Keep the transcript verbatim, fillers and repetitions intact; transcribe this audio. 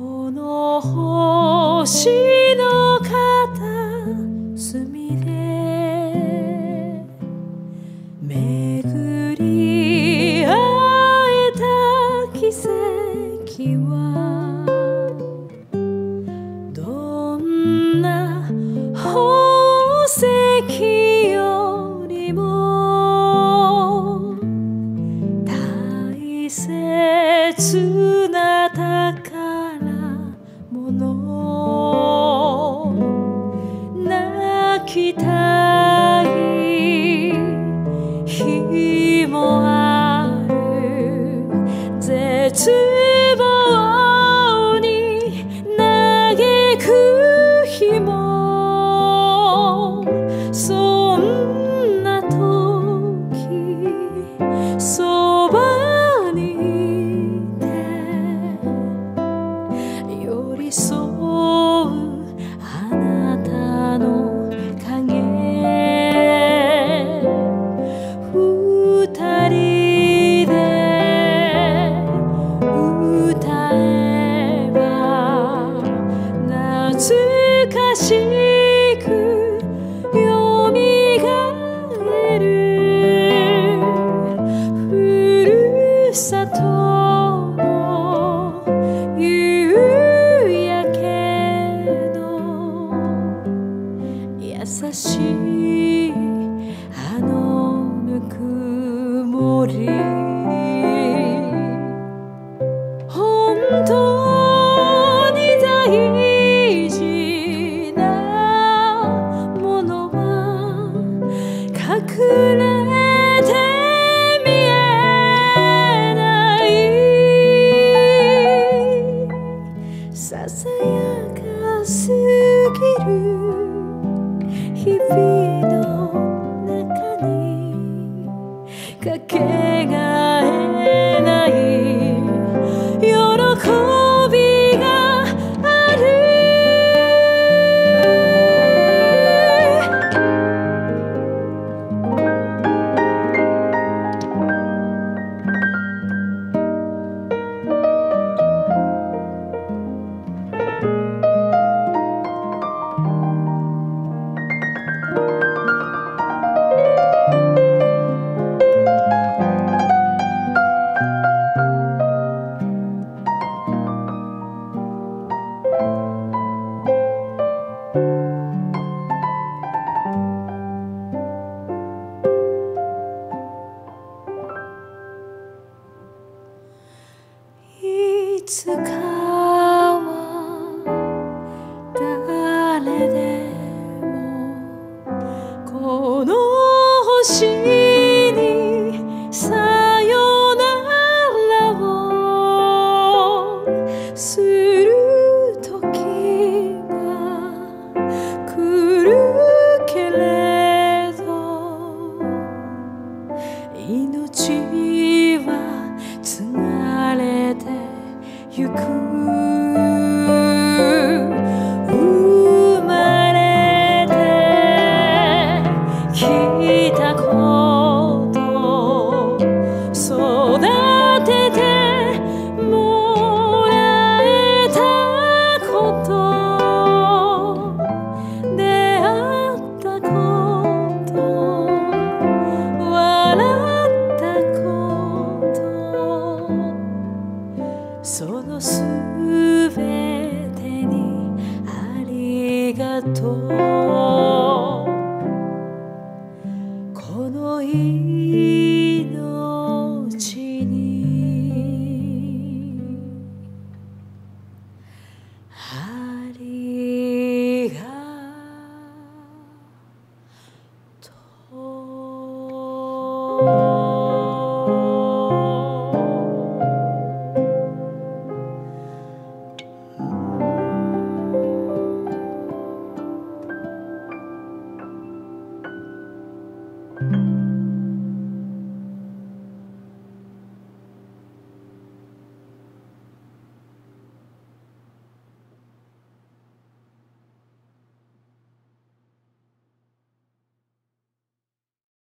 この星の片隅で巡り会えた奇跡はどんな宝石よりも大切な宝物泣きたい日もある絶望に嘆く日もそんな時そばにいて寄り添うあなたの影二人で歌えば懐かしくよみがえるふるさとの夕焼けの優しいあのぬくもり本当に大事なものは隠れて見えないささやかすぎる日々の中にかけがえない喜びがあるいつかは誰でもこの星にさよならをする時が来るけれど命は継がれてゆく生まれてきたこと育ててもらえたこと出会ったこと笑ったことそのすべてにありがとう